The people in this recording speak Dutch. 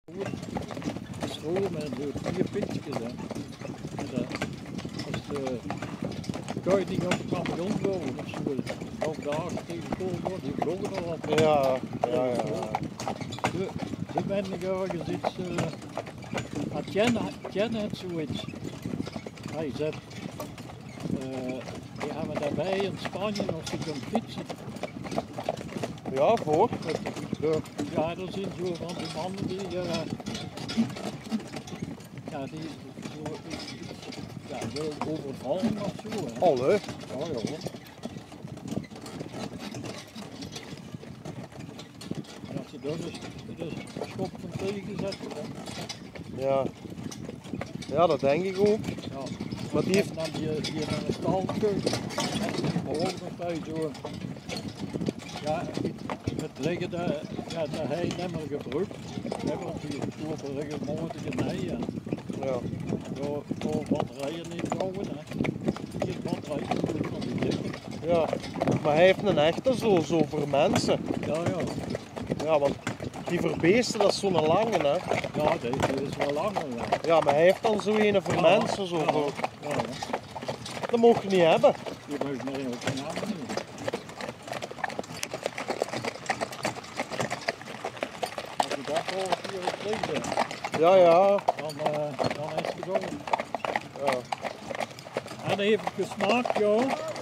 Stroom met zo 4 pintjes. En als de kuiting op de kampioen wonen of zo, nog dagen tegenkomen wordt, die vlogen al op. Ja. Ze ben ik ergens iets, Jen had zoiets. Hij zegt, die hebben daarbij in Spanje als ze kunnen fietsen. Ja, voor. Ja, er zijn zo van die mannen die, wil overvallen of zo. Hè. Al hè? Ja, ja. En als ze daar dus schop van tegenzetten, dan... Ja, dat denk ik ook. Ja. Maar die heeft... Dan die naar een stal kunt, maar ook nog bij zo... Ja, het liggen daar, ja, dat hij niet meer gebruikt. Want die kopen regelmatig genaaien. Ja. Door batterijen niet bouwen. Die batterijen van die dingen. Ja, maar hij heeft een echte zo voor mensen. Ja. Ja, want die verbeesten, dat is zo'n lange, hè. Ja, deze is wel langer. Ja, Ja, maar hij heeft dan zo een voor mensen. Zo. Ja. Dat mocht je niet hebben. Die mag ik meer ook geen naam niet. Als je dat voor 4 uur bent, Ja. dan is het gedaan. Ja. En even gesmaakt, joh.